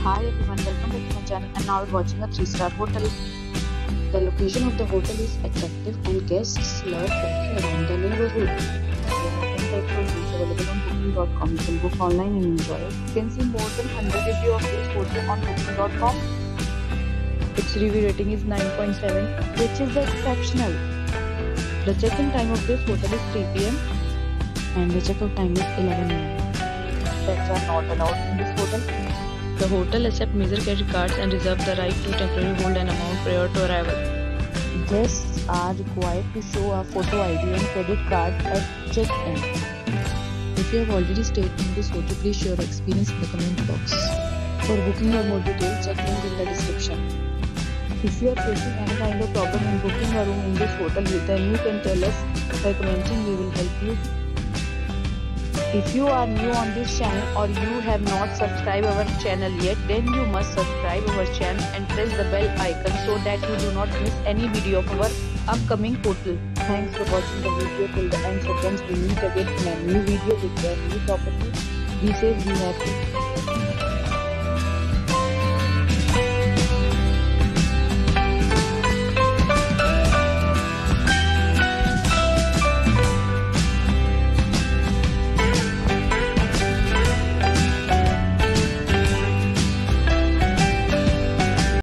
Hi everyone, welcome back to my channel and now we're watching a 3-star hotel. The location of the hotel is attractive and guests love walking around the neighborhood. The hotel type is available on booking.com. You can book online and enjoy it. You can see more than 100 reviews of this hotel on booking.com. Its review rating is 9.7, which is exceptional. The check-in time of this hotel is 3 p.m. and the check-out time is 11 a.m. Pets are not allowed in this hotel. The hotel accepts major credit cards and reserves the right to temporarily hold an amount prior to arrival. Guests are required to show a photo ID and credit card at check-in. If you have already stayed in this hotel, please share your experience in the comment box. For booking or more details, check link in the description. If you are facing any kind of problem in booking a room in this hotel, then you can tell us by commenting. We will help you. If you are new on this channel or you have not subscribed our channel yet, then you must subscribe our channel and press the bell icon so that you do not miss any video of our upcoming hotel. Thanks for watching the video till the end. So friends, we meet again in a new video with a new property. Be safe, be happy.